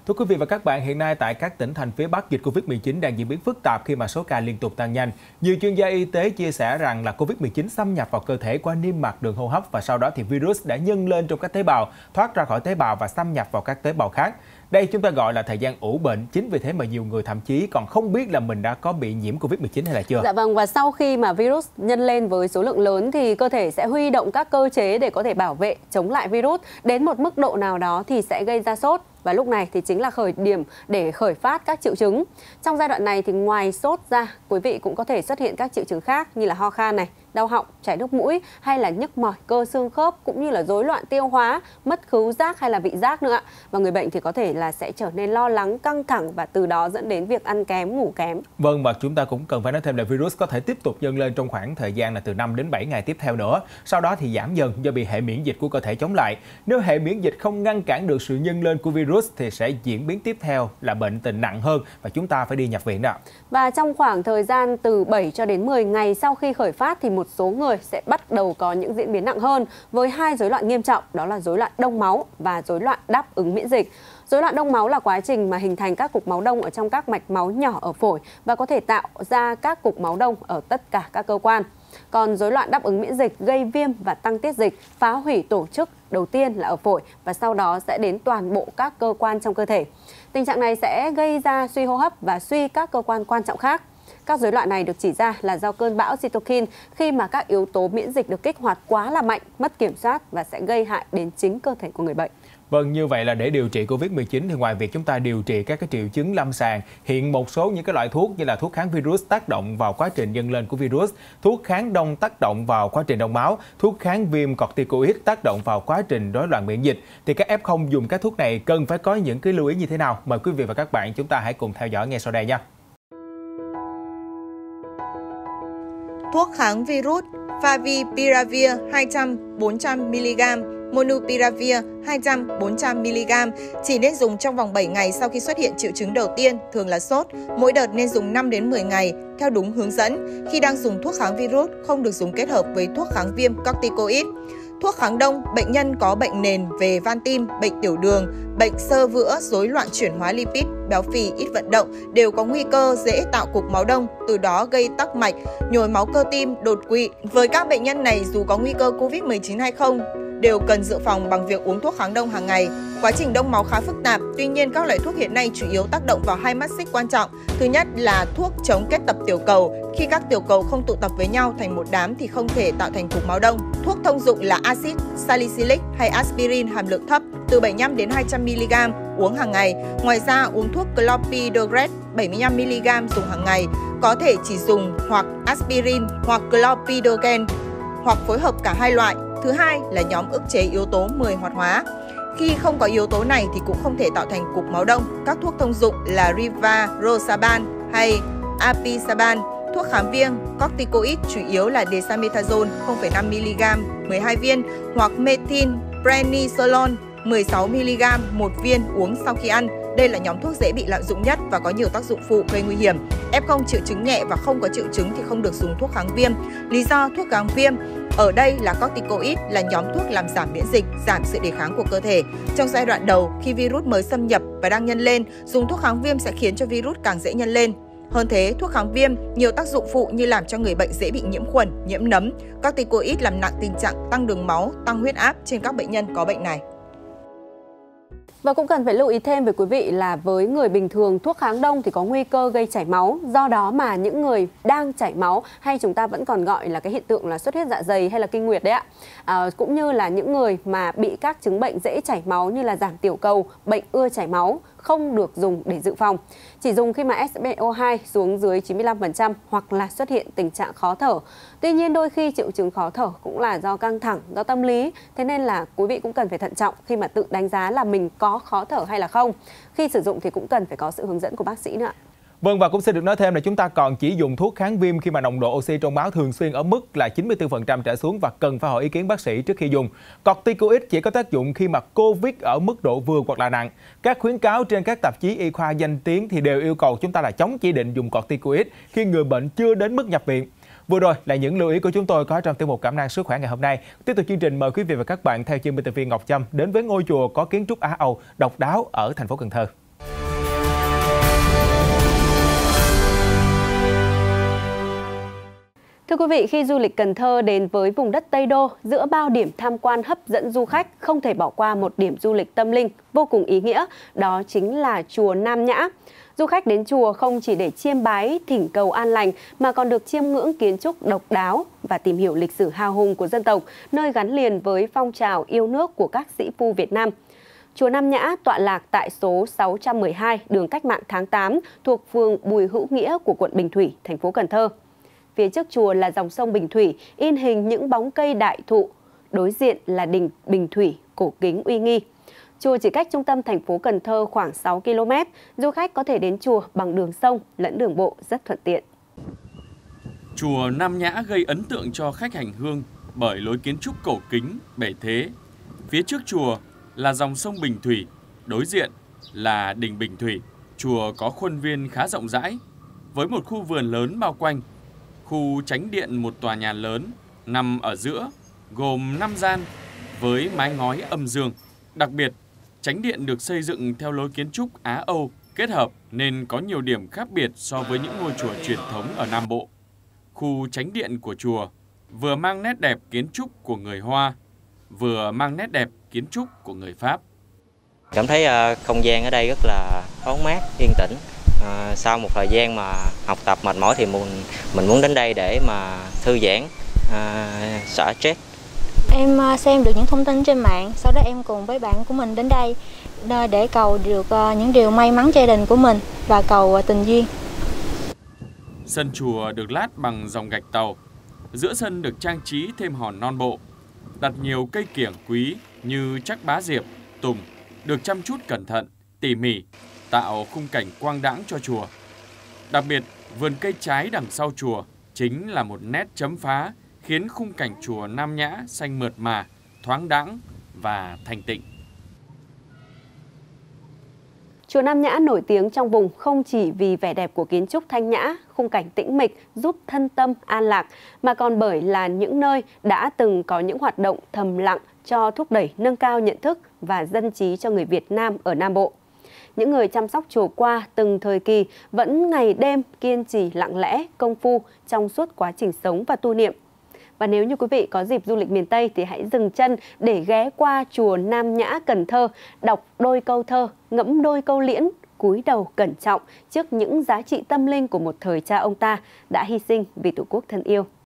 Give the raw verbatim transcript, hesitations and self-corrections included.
Thưa quý vị và các bạn, hiện nay tại các tỉnh thành phía Bắc, dịch Covid mười chín đang diễn biến phức tạp khi mà số ca liên tục tăng nhanh. Nhiều chuyên gia y tế chia sẻ rằng là Covid mười chín xâm nhập vào cơ thể qua niêm mạc đường hô hấp và sau đó thì virus đã nhân lên trong các tế bào, thoát ra khỏi tế bào và xâm nhập vào các tế bào khác. Đây chúng ta gọi là thời gian ủ bệnh, chính vì thế mà nhiều người thậm chí còn không biết là mình đã có bị nhiễm Covid mười chín hay là chưa. Dạ vâng, và sau khi mà virus nhân lên với số lượng lớn thì cơ thể sẽ huy động các cơ chế để có thể bảo vệ chống lại virus. Đến một mức độ nào đó thì sẽ gây ra sốt. Và lúc này thì chính là khởi điểm để khởi phát các triệu chứng. Trong giai đoạn này thì ngoài sốt ra, quý vị cũng có thể xuất hiện các triệu chứng khác như là ho khan này, đau họng, chảy nước mũi hay là nhức mỏi cơ xương khớp, cũng như là rối loạn tiêu hóa, mất khứu giác hay là vị giác nữa. Và người bệnh thì có thể là sẽ trở nên lo lắng, căng thẳng và từ đó dẫn đến việc ăn kém, ngủ kém. Vâng, và chúng ta cũng cần phải nói thêm là virus có thể tiếp tục nhân lên trong khoảng thời gian là từ năm đến bảy ngày tiếp theo nữa. Sau đó thì giảm dần do bị hệ miễn dịch của cơ thể chống lại. Nếu hệ miễn dịch không ngăn cản được sự nhân lên của virus thì sẽ diễn biến tiếp theo là bệnh tình nặng hơn và chúng ta phải đi nhập viện đó. Và trong khoảng thời gian từ bảy cho đến mười ngày sau khi khởi phát thì một số người sẽ bắt đầu có những diễn biến nặng hơn với hai rối loạn nghiêm trọng, đó là rối loạn đông máu và rối loạn đáp ứng miễn dịch. Rối loạn đông máu là quá trình mà hình thành các cục máu đông ở trong các mạch máu nhỏ ở phổi và có thể tạo ra các cục máu đông ở tất cả các cơ quan. Còn rối loạn đáp ứng miễn dịch gây viêm và tăng tiết dịch, phá hủy tổ chức đầu tiên là ở phổi và sau đó sẽ đến toàn bộ các cơ quan trong cơ thể. Tình trạng này sẽ gây ra suy hô hấp và suy các cơ quan quan trọng khác. Các rối loạn này được chỉ ra là do cơn bão cytokine khi mà các yếu tố miễn dịch được kích hoạt quá là mạnh, mất kiểm soát và sẽ gây hại đến chính cơ thể của người bệnh. Vâng, như vậy là để điều trị Covid mười chín thì ngoài việc chúng ta điều trị các cái triệu chứng lâm sàng, hiện một số những cái loại thuốc như là thuốc kháng virus tác động vào quá trình nhân lên của virus, thuốc kháng đông tác động vào quá trình đông máu, thuốc kháng viêm corticoid tác động vào quá trình rối loạn miễn dịch, thì các ép không dùng các thuốc này cần phải có những cái lưu ý như thế nào? Mời quý vị và các bạn chúng ta hãy cùng theo dõi ngay sau đây nha. Thuốc kháng virus Favipiravir hai trăm đến bốn trăm mi-li-gam, Monupiravir hai trăm đến bốn trăm mi-li-gam chỉ nên dùng trong vòng bảy ngày sau khi xuất hiện triệu chứng đầu tiên, thường là sốt. Mỗi đợt nên dùng năm đến mười ngày theo đúng hướng dẫn. Khi đang dùng thuốc kháng virus, không được dùng kết hợp với thuốc kháng viêm corticoid. Thuốc kháng đông, bệnh nhân có bệnh nền về van tim, bệnh tiểu đường, bệnh xơ vữa, rối loạn chuyển hóa lipid, béo phì, ít vận động đều có nguy cơ dễ tạo cục máu đông, từ đó gây tắc mạch, nhồi máu cơ tim, đột quỵ. Với các bệnh nhân này, dù có nguy cơ Covid mười chín hay không, đều cần dự phòng bằng việc uống thuốc kháng đông hàng ngày. Quá trình đông máu khá phức tạp, tuy nhiên các loại thuốc hiện nay chủ yếu tác động vào hai mắt xích quan trọng. Thứ nhất là thuốc chống kết tập tiểu cầu. Khi các tiểu cầu không tụ tập với nhau thành một đám thì không thể tạo thành cục máu đông. Thuốc thông dụng là axit salicylic hay aspirin hàm lượng thấp từ bảy mươi lăm đến hai trăm mi-li-gam uống hàng ngày. Ngoài ra uống thuốc clopidogrel bảy mươi lăm mi-li-gam dùng hàng ngày, có thể chỉ dùng hoặc aspirin hoặc clopidogrel hoặc phối hợp cả hai loại. Thứ hai là nhóm ức chế yếu tố mười hoạt hóa. Khi không có yếu tố này thì cũng không thể tạo thành cục máu đông. Các thuốc thông dụng là rivaroxaban hay apisaban. Thuốc kháng viêm corticoid chủ yếu là dexamethasone không phẩy năm mi-li-gam mười hai viên hoặc methylprednisolone mười sáu mi-li-gam một viên uống sau khi ăn. Đây là nhóm thuốc dễ bị lạm dụng nhất và có nhiều tác dụng phụ gây nguy hiểm. ép không triệu chứng nhẹ và không có triệu chứng thì không được dùng thuốc kháng viêm. Lý do thuốc kháng viêm ở đây là corticoid là nhóm thuốc làm giảm miễn dịch, giảm sự đề kháng của cơ thể. Trong giai đoạn đầu, khi virus mới xâm nhập và đang nhân lên, dùng thuốc kháng viêm sẽ khiến cho virus càng dễ nhân lên. Hơn thế, thuốc kháng viêm nhiều tác dụng phụ như làm cho người bệnh dễ bị nhiễm khuẩn, nhiễm nấm. Corticoid làm nặng tình trạng tăng đường máu, tăng huyết áp trên các bệnh nhân có bệnh này. Và cũng cần phải lưu ý thêm với quý vị là với người bình thường, thuốc kháng đông thì có nguy cơ gây chảy máu. Do đó mà những người đang chảy máu, hay chúng ta vẫn còn gọi là cái hiện tượng là xuất huyết dạ dày hay là kinh nguyệt đấy ạ, à, cũng như là những người mà bị các chứng bệnh dễ chảy máu như là giảm tiểu cầu, bệnh ưa chảy máu, không được dùng để dự phòng. Chỉ dùng khi mà ét pê o hai xuống dưới chín mươi lăm phần trăm hoặc là xuất hiện tình trạng khó thở. Tuy nhiên đôi khi triệu chứng khó thở cũng là do căng thẳng, do tâm lý. Thế nên là quý vị cũng cần phải thận trọng khi mà tự đánh giá là mình có khó thở hay là không. Khi sử dụng thì cũng cần phải có sự hướng dẫn của bác sĩ nữa. Vâng, và cũng xin được nói thêm là chúng ta còn chỉ dùng thuốc kháng viêm khi mà nồng độ oxy trong máu thường xuyên ở mức là chín mươi tư phần trăm trở xuống và cần phải hỏi ý kiến bác sĩ trước khi dùng. Corticoid chỉ có tác dụng khi mà Covid ở mức độ vừa hoặc là nặng. Các khuyến cáo trên các tạp chí y khoa danh tiếng thì đều yêu cầu chúng ta là chống chỉ định dùng corticoid khi người bệnh chưa đến mức nhập viện. Vừa rồi là những lưu ý của chúng tôi có trong tiêu mục Cẩm nang sức khỏe ngày hôm nay. Tiếp tục chương trình, mời quý vị và các bạn theo chân biên tập viên Ngọc Trâm đến với ngôi chùa có kiến trúc Á Âu độc đáo ở thành phố Cần Thơ. Thưa quý vị, khi du lịch Cần Thơ đến với vùng đất Tây Đô, giữa bao điểm tham quan hấp dẫn du khách, không thể bỏ qua một điểm du lịch tâm linh vô cùng ý nghĩa, đó chính là chùa Nam Nhã. Du khách đến chùa không chỉ để chiêm bái, thỉnh cầu an lành, mà còn được chiêm ngưỡng kiến trúc độc đáo và tìm hiểu lịch sử hào hùng của dân tộc, nơi gắn liền với phong trào yêu nước của các sĩ phu Việt Nam. Chùa Nam Nhã tọa lạc tại số sáu trăm mười hai đường Cách mạng tháng tám, thuộc phường Bùi Hữu Nghĩa của quận Bình Thủy, thành phố Cần Thơ. Phía trước chùa là dòng sông Bình Thủy, in hình những bóng cây đại thụ. Đối diện là đình Bình Thủy, cổ kính uy nghi. Chùa chỉ cách trung tâm thành phố Cần Thơ khoảng sáu ki lô mét. Du khách có thể đến chùa bằng đường sông lẫn đường bộ rất thuận tiện. Chùa Nam Nhã gây ấn tượng cho khách hành hương bởi lối kiến trúc cổ kính, bề thế. Phía trước chùa là dòng sông Bình Thủy, đối diện là đình Bình Thủy. Chùa có khuôn viên khá rộng rãi, với một khu vườn lớn bao quanh. Khu chánh điện một tòa nhà lớn nằm ở giữa, gồm năm gian với mái ngói âm dương. Đặc biệt, chánh điện được xây dựng theo lối kiến trúc Á-Âu kết hợp nên có nhiều điểm khác biệt so với những ngôi chùa truyền thống ở Nam Bộ. Khu chánh điện của chùa vừa mang nét đẹp kiến trúc của người Hoa, vừa mang nét đẹp kiến trúc của người Pháp. Cảm thấy không gian ở đây rất là thoáng mát, yên tĩnh. À, sau một thời gian mà học tập mệt mỏi thì mình, mình muốn đến đây để mà thư giãn, à, xả stress. Em xem được những thông tin trên mạng, sau đó em cùng với bạn của mình đến đây để cầu được những điều may mắn cho gia đình của mình và cầu tình duyên. Sân chùa được lát bằng dòng gạch tàu, giữa sân được trang trí thêm hòn non bộ, đặt nhiều cây kiểng quý như trắc bá diệp, tùng, được chăm chút cẩn thận, tỉ mỉ, tạo khung cảnh quang đãng cho chùa. Đặc biệt, vườn cây trái đằng sau chùa chính là một nét chấm phá khiến khung cảnh chùa Nam Nhã xanh mượt mà, thoáng đãng và thanh tịnh. Chùa Nam Nhã nổi tiếng trong vùng không chỉ vì vẻ đẹp của kiến trúc thanh nhã, khung cảnh tĩnh mịch giúp thân tâm an lạc, mà còn bởi là những nơi đã từng có những hoạt động thầm lặng cho thúc đẩy nâng cao nhận thức và dân trí cho người Việt Nam ở Nam Bộ. Những người chăm sóc chùa qua từng thời kỳ vẫn ngày đêm kiên trì lặng lẽ, công phu trong suốt quá trình sống và tu niệm. Và nếu như quý vị có dịp du lịch miền Tây thì hãy dừng chân để ghé qua chùa Nam Nhã Cần Thơ, đọc đôi câu thơ, ngẫm đôi câu liễn, cúi đầu cẩn trọng trước những giá trị tâm linh của một thời cha ông ta đã hy sinh vì Tổ quốc thân yêu.